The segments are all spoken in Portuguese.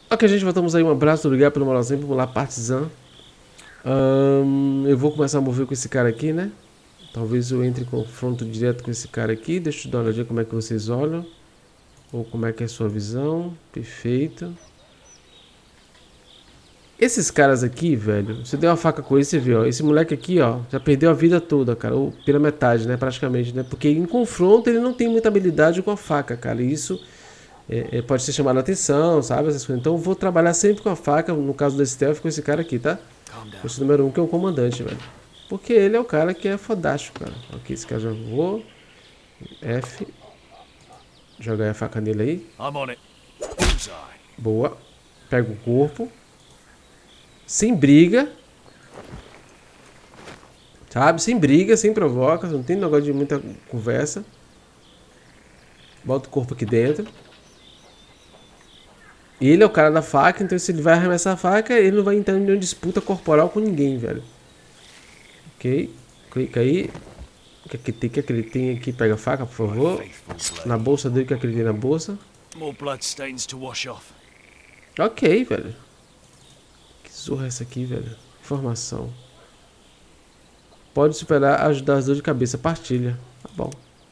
Ok, gente, voltamos aí. Um abraço, obrigado pelo moralzinho. Vamos lá, Partizan. Eu vou começar a mover com esse cara aqui, né? Talvez eu entre em confronto direto com esse cara aqui. Deixa eu dar uma olhadinha como é que vocês olham. Ou como é que é a sua visão. Perfeito. Esses caras aqui, velho, você deu uma faca com ele, você vê, ó. Esse moleque aqui, ó, já perdeu a vida toda, cara. Ou pela metade, né? Praticamente, né? Porque em confronto ele não tem muita habilidade com a faca, cara. E isso pode ser chamado a atenção, sabe? Essas coisas. Então eu vou trabalhar sempre com a faca, no caso do stealth, com esse cara aqui, tá? Esse número 1 que é o comandante, velho. Porque ele é o cara que é fodástico, cara. Ok, esse cara já voou. F. Jogar a faca nele aí. Boa. Pega o corpo. Sem briga. Sabe? Sem briga, sem provoca. Não tem negócio de muita conversa. Bota o corpo aqui dentro. Ele é o cara da faca, então se ele vai arremessar a faca, ele não vai entrar em nenhuma disputa corporal com ninguém, velho. Ok. Clica aí. O que ele tem aqui? Pega a faca, por favor. Na bolsa dele, o que ele tem na bolsa? Ok, velho. Que zorra é essa aqui, velho? Informação. Pode superar, ajudar as dores de cabeça. Partilha. Tá bom.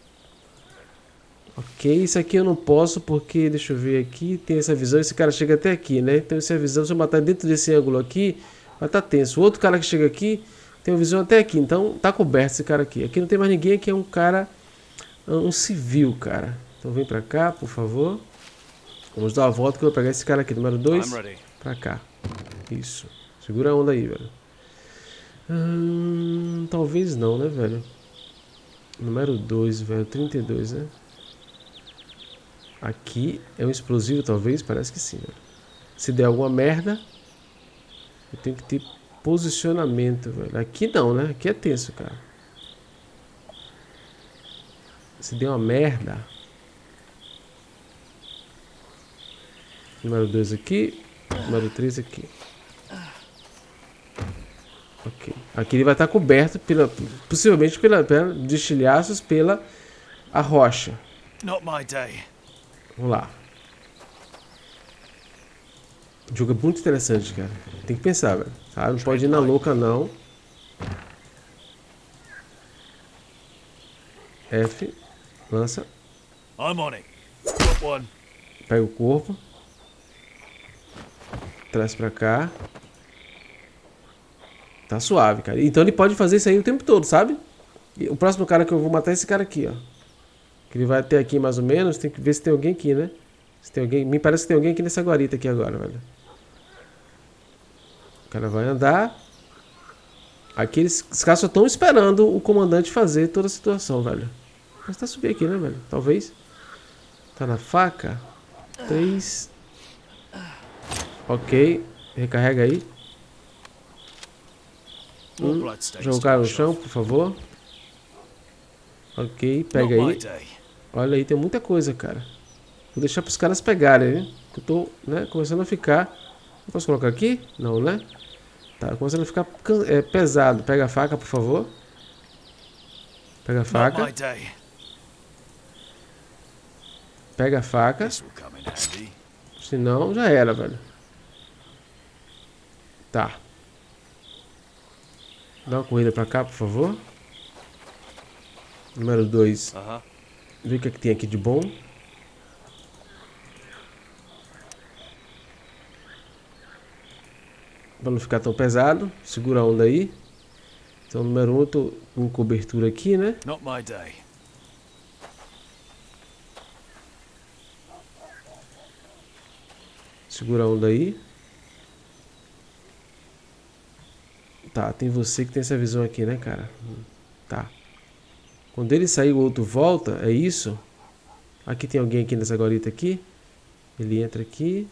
Ok, isso aqui eu não posso porque, deixa eu ver aqui, tem essa visão, esse cara chega até aqui, né? Então essa visão, se eu matar dentro desse ângulo aqui, vai estar tenso. O outro cara que chega aqui, tem uma visão até aqui, então tá coberto esse cara aqui. Aqui não tem mais ninguém, aqui é um cara, um civil, cara. Então vem pra cá, por favor. Vamos dar uma volta que eu vou pegar esse cara aqui, número 2, pra cá. Isso. Segura a onda aí, velho. Talvez não, né, velho? Número 2, velho, 32, né? Aqui é um explosivo, talvez? Parece que sim, velho. Se der alguma merda, eu tenho que ter posicionamento, velho. Aqui não, né? Aqui é tenso, cara. Se der uma merda. Número 2 aqui. Número 3 aqui. Ok. Aqui ele vai estar coberto, possivelmente de estilhaços pela a rocha. Vamos lá. O jogo é muito interessante, cara. Tem que pensar, velho. Tá? Não pode ir na louca, não. F. Lança. Pega o corpo. Traz pra cá. Tá suave, cara. Então ele pode fazer isso aí o tempo todo, sabe? E o próximo cara que eu vou matar é esse cara aqui, ó. Que ele vai até aqui mais ou menos. Tem que ver se tem alguém aqui, né? Se tem alguém. Me parece que tem alguém aqui nessa guarita aqui agora, velho. O cara vai andar. Aqui os caras só estão esperando o comandante fazer toda a situação, velho. Mas tá subir aqui, né, velho? Talvez. Tá na faca. 3. Ok. Recarrega aí. Jogar no chão, por favor. Ok, pega aí. Olha aí, tem muita coisa, cara. Vou deixar pros caras pegarem, né? Eu tô, né, começando a ficar... Posso colocar aqui? Não, né? Tá, começando a ficar pesado. Pega a faca, por favor. Pega a faca. Pega a faca. Senão, já era, velho. Tá. Dá uma corrida pra cá, por favor. Número 2. Vê o que é que tem aqui de bom. Pra não ficar tão pesado. Segura a onda aí. Então, número 1, eu tô com cobertura aqui, né? Segura a onda aí. Tá, tem você que tem essa visão aqui, né, cara? Tá. Quando ele sair, o outro volta, é isso? Aqui tem alguém aqui nessa guarita aqui. Ele entra aqui.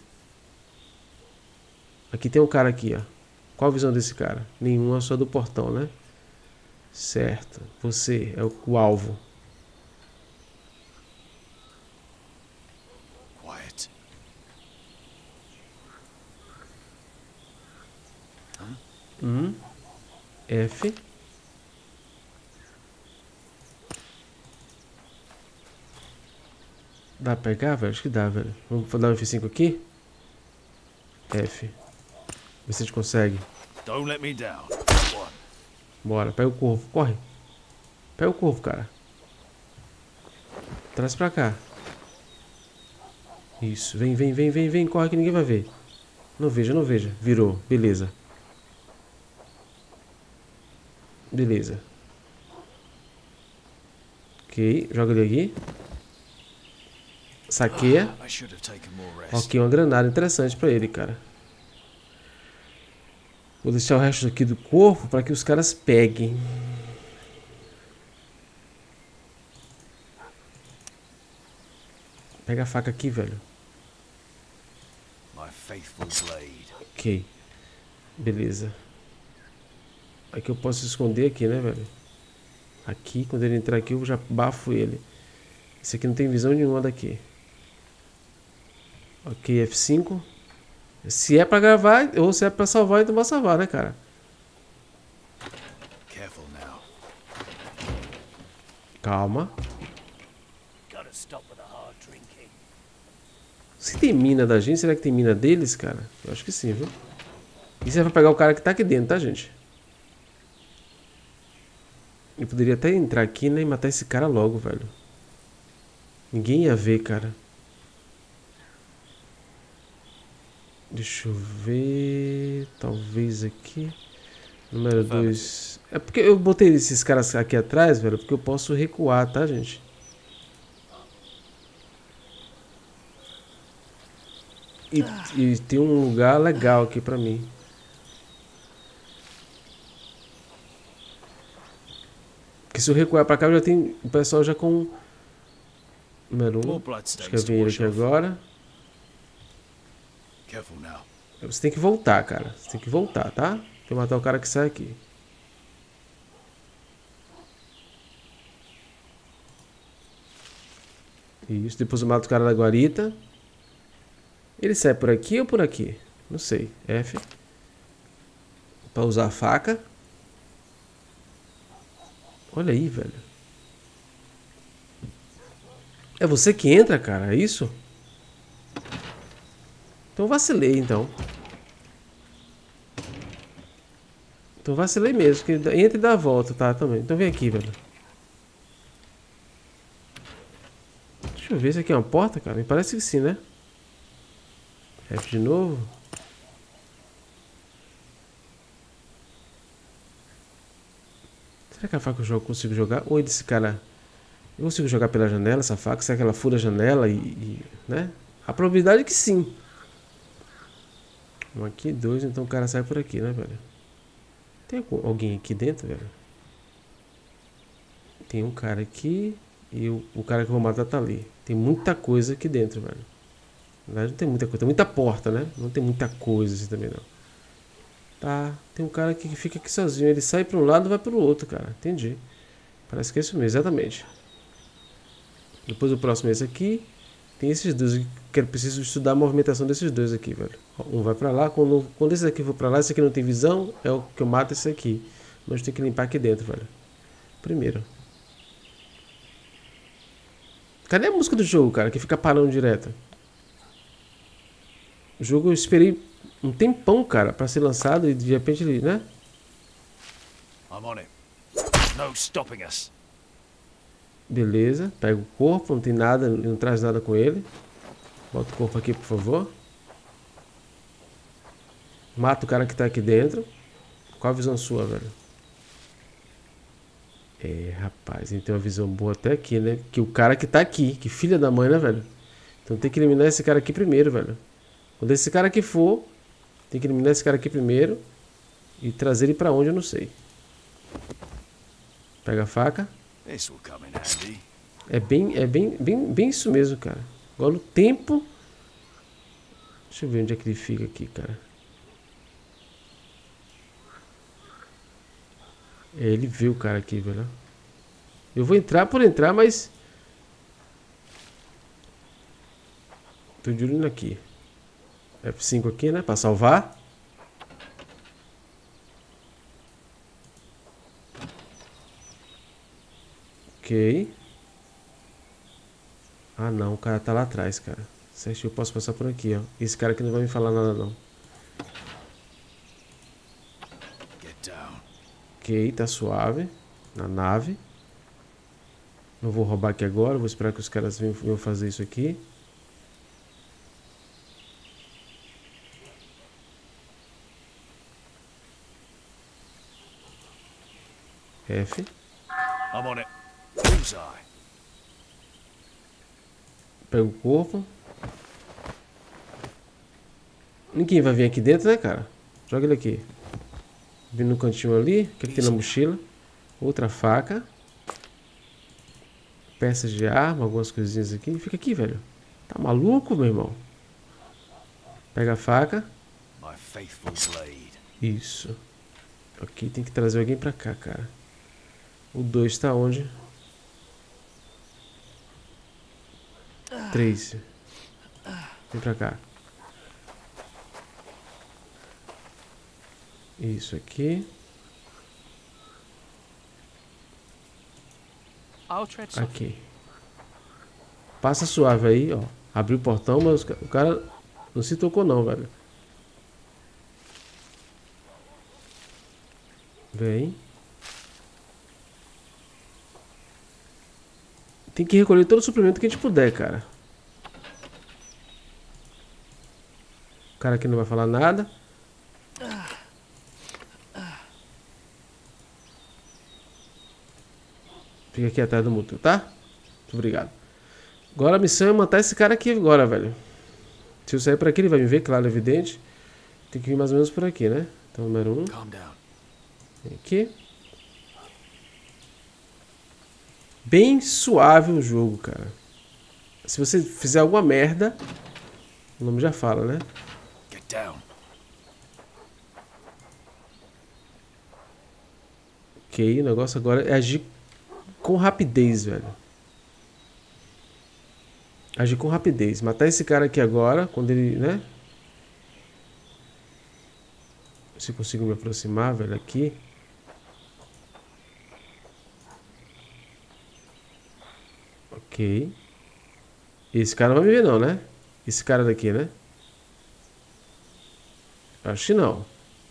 Aqui tem um cara aqui, ó. Qual a visão desse cara? Nenhuma, só do portão, né? Certo. Você é o alvo. F. Dá pra pegar, velho? Acho que dá, velho. Vamos dar um F5 aqui? F. Vê se a gente consegue. Don't let me down. Bora, pega o corvo, corre. Pega o corvo, cara. Traz pra cá. Isso, vem, vem, vem, vem, vem. Corre que ninguém vai ver. Não veja, não veja. Virou, beleza. Beleza. Ok, joga ele aqui. Saqueia. Ok, uma granada interessante pra ele, cara. Vou deixar o resto aqui do corpo pra que os caras peguem. Pega a faca aqui, velho. Ok. Beleza. Aqui eu posso esconder aqui, né, velho? Aqui, quando ele entrar aqui, eu já bafo ele. Esse aqui não tem visão nenhuma daqui. Ok, F5. Se é pra gravar, ou se é pra salvar, então vai salvar, né, cara? Calma. Se tem mina da gente, será que tem mina deles, cara? Eu acho que sim, viu? Isso é pra pegar o cara que tá aqui dentro, tá, gente? Eu poderia até entrar aqui, né, e matar esse cara logo, velho. Ninguém ia ver, cara. Deixa eu ver... Talvez aqui... Número 2... É porque eu botei esses caras aqui atrás, velho, porque eu posso recuar, tá, gente? E tem um lugar legal aqui pra mim. Porque se eu recuar pra cá, eu já tenho o pessoal já com... Número 1. Acho que eu vi ele aqui agora. Você tem que voltar, cara. Você tem que voltar, tá? Pra eu matar o cara que sai aqui. Isso, depois eu mato o cara da guarita. Ele sai por aqui ou por aqui? Não sei. F. Pra usar a faca. Olha aí, velho. É você que entra, cara? É isso? Então vacilei, então. Então vacilei mesmo. Que entra e dá a volta, tá? Também. Então vem aqui, velho. Deixa eu ver se aqui é uma porta, cara. Me parece que sim, né? F de novo. Será que a faca eu consigo jogar? Ou esse cara... Eu consigo jogar pela janela essa faca? Será que ela fura a janela né? A probabilidade é que sim. Um aqui, dois, então o cara sai por aqui, né, velho? Tem alguém aqui dentro, velho? Tem um cara aqui e o cara que eu vou matar tá ali. Tem muita coisa aqui dentro, velho. Na verdade não tem muita coisa, tem muita porta, né? Não tem muita coisa assim também, não. Tá, tem um cara aqui que fica aqui sozinho. Ele sai pra um lado e vai pro outro, cara. Entendi. Parece que é isso mesmo, exatamente. Depois o próximo é esse aqui. Tem esses dois que eu preciso estudar a movimentação desses dois aqui, velho. Um vai pra lá, quando esse aqui for pra lá, esse aqui não tem visão, é o que eu mato esse aqui. Mas tem que limpar aqui dentro, velho. Primeiro. Cadê a música do jogo, cara, que fica parando direto? O jogo eu esperei um tempão, cara, pra ser lançado e de repente ele, né? I'm on it. No stopping us. Beleza, pega o corpo, não tem nada, não traz nada com ele. Bota o corpo aqui, por favor. Mata o cara que tá aqui dentro. Qual a visão sua, velho? É, rapaz, ele tem uma visão boa até aqui, né? Que o cara que tá aqui, que filha da mãe, né, velho? Então tem que eliminar esse cara aqui primeiro, velho. Quando esse cara aqui for, tem que eliminar esse cara aqui primeiro. E trazer ele pra onde, eu não sei. Pega a faca. É bem isso mesmo, cara. Agora o tempo... Deixa eu ver onde é que ele fica aqui, cara. É, ele viu o cara aqui, velho. Eu vou entrar por entrar, mas... Tô de olho aqui. F5 aqui, né? Pra salvar. Ok. Ah, não. O cara tá lá atrás, cara. Certo, eu posso passar por aqui, ó. Esse cara aqui não vai me falar nada, não. Ok, tá suave. Na nave. Não vou roubar aqui agora. Vou esperar que os caras venham fazer isso aqui. F. I'm on it. Bullseye. Pega o corpo. Ninguém vai vir aqui dentro, né, cara? Joga ele aqui. Vem no cantinho ali. O que, é que tem na mochila? Outra faca. Peças de arma, algumas coisinhas aqui. Fica aqui, velho. Tá maluco, meu irmão? Pega a faca. My faithful blade. Isso. Aqui tem que trazer alguém pra cá, cara. O 2 tá onde? 3. Vem pra cá. Isso aqui. Aqui. Passa suave aí, ó. Abriu o portão, mas o cara não se tocou não, velho. Vem. Tem que recolher todo o suplemento que a gente puder, cara. O cara aqui não vai falar nada. Fica aqui atrás do mútuo, tá? Muito obrigado. Agora a missão é matar esse cara aqui agora, velho. Se eu sair por aqui, ele vai me ver, claro, evidente. Tem que vir mais ou menos por aqui, né? Então, número 1. Vem aqui. Bem suave o jogo, cara. Se você fizer alguma merda, o nome já fala, né? Get down. Ok, o negócio agora é agir com rapidez, velho. Agir com rapidez. Matar esse cara aqui agora, quando ele, né? Se eu consigo me aproximar, velho, aqui. Ok. Esse cara não vai me ver não, né? Esse cara daqui, né? Acho que não.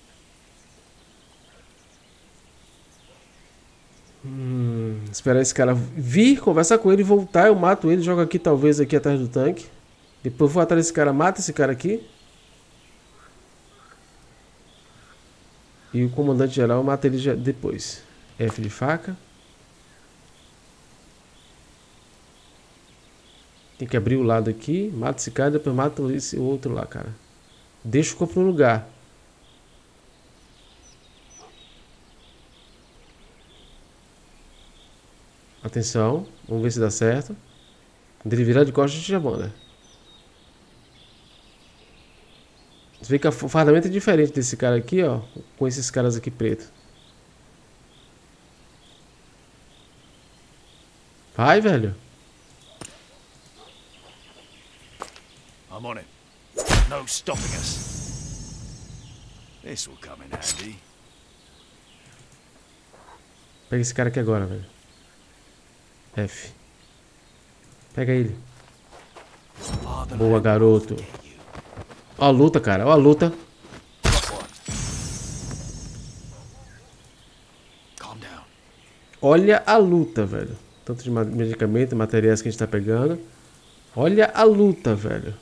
Esperar esse cara vir, conversar com ele, voltar, eu mato ele, jogo aqui talvez aqui atrás do tanque. Depois eu vou atrás desse cara, mata esse cara aqui. E o comandante geral mata ele já depois. F de faca. Tem que abrir o lado aqui, mata esse cara, depois mata esse outro lá, cara. Deixa o corpo no lugar. Atenção, vamos ver se dá certo. Quando ele virar de costas, a gente já manda. Você vê que o fardamento é diferente desse cara aqui, ó. Com esses caras aqui preto. Vai, velho. I'm on it. No stopping us. This will come in handy. Pega esse cara aqui agora, velho. F. Pega ele. Boa, garoto. Ó a luta, cara. Ó a luta. Olha a luta, velho. Tanto de medicamento, materiais que a gente tá pegando. Olha a luta, velho.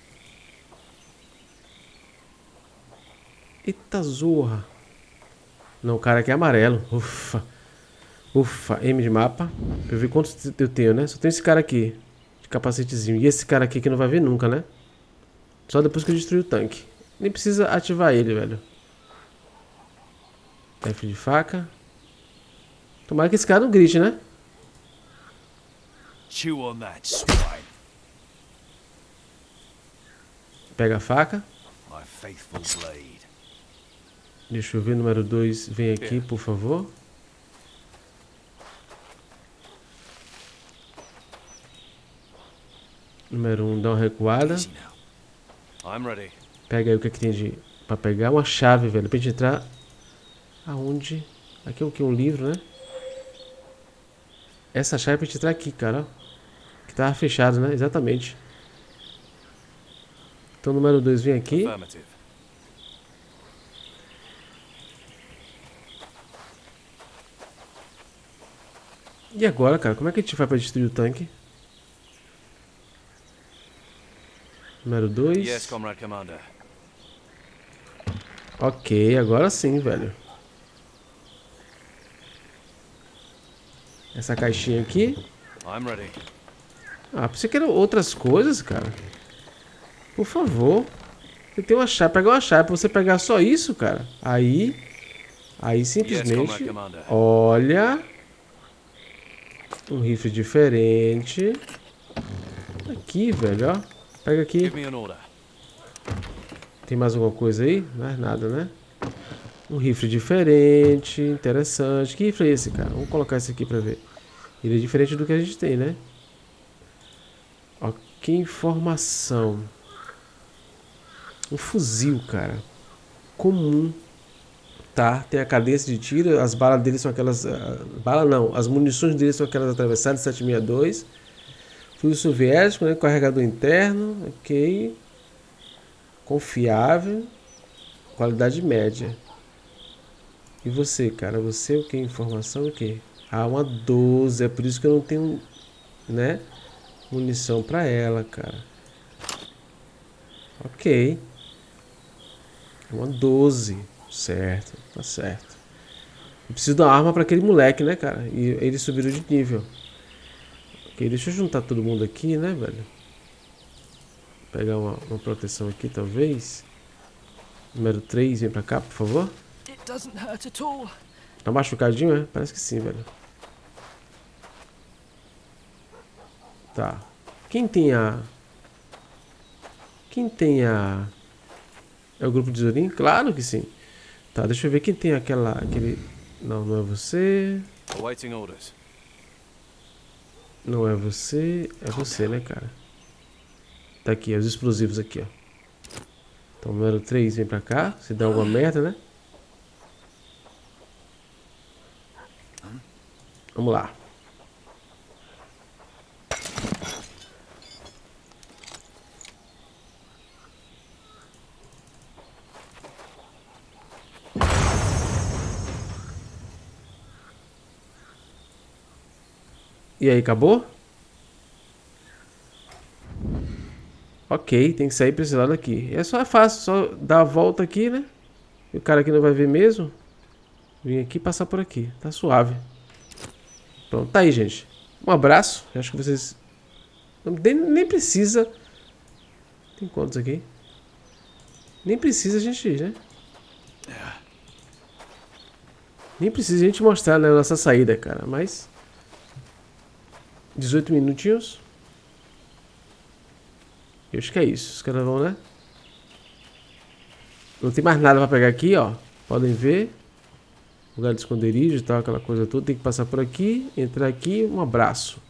Eita zorra. Não, o cara aqui é amarelo. Ufa. Ufa, M de mapa. Pra eu ver quantos eu tenho, né? Só tem esse cara aqui. De capacetezinho. E esse cara aqui que não vai ver nunca, né? Só depois que eu destruir o tanque. Nem precisa ativar ele, velho. F de faca. Tomara que esse cara não grite, né? Chew on that, swine. Pega a faca. My faithful blade. Deixa eu ver, número 2. Vem aqui, por favor. Número 1, dá uma recuada. Easy now. I'm ready. Pega aí o que, é que tem de pra pegar. Uma chave, velho. Pra gente entrar. Aonde? Aqui é o que? Um livro, né? Essa chave é pra gente entrar aqui, cara. Que tava fechado, né? Exatamente. Então, número 2, vem aqui. Affirmative. E agora, cara, como é que a gente vai pra destruir o tanque? Número 2. Yes, Comrade Commander. Ok, agora sim, velho. Essa caixinha aqui. I'm ready. Ah, pensei que eram outras coisas, cara. Por favor. Você tem uma chave, pegar uma chave pra você pegar só isso, cara. Aí simplesmente, olha, um rifle diferente. Aqui, velho, ó. Pega aqui. Give me an order. Tem mais alguma coisa aí? Não é nada, né? Um rifle diferente, interessante. Que rifle é esse, cara? Vamos colocar esse aqui pra ver. Ele é diferente do que a gente tem, né? Ok, informação. Um fuzil, cara. Comum. Tá, tem a cadência de tiro. As balas dele são aquelas... bala não, as munições dele são aquelas atravessadas 762. Fuzil soviético, né? Carregador interno. Ok. Confiável. Qualidade média. E você, cara? Você o que? Informação o que? Ah, uma 12. É por isso que eu não tenho, né? Munição pra ela, cara. Ok. Uma 12. Certo, tá certo. Eu preciso dar uma arma pra aquele moleque, né, cara? E ele subiu de nível. Ok, deixa eu juntar todo mundo aqui, né, velho? Pegar uma proteção aqui, talvez. Número 3, vem pra cá, por favor. Tá machucadinho, é? Parece que sim, velho. Tá. Quem tem a... É o grupo de Zorin? Claro que sim. Tá, deixa eu ver quem tem aquele... Não, não é você. Awaiting orders. Não é você. É você, né, cara? Tá aqui, os explosivos aqui, ó. Então, número 3, vem pra cá. Se der alguma merda, né? Vamos lá. E aí, acabou? Ok, tem que sair pra esse lado aqui. É fácil, só dar a volta aqui, né? E o cara aqui não vai ver mesmo. Vim aqui e passar por aqui. Tá suave. Pronto, tá aí, gente. Um abraço. Eu acho que vocês... Nem precisa... Tem quantos aqui? Nem precisa a gente, né? Nem precisa a gente mostrar, né, a nossa saída, cara. Mas... 18 minutinhos. Eu acho que é isso. Os caras vão, né? Não tem mais nada pra pegar aqui, ó. Podem ver. Lugar de esconderijo e tal, aquela coisa toda. Tem que passar por aqui, entrar aqui. Um abraço.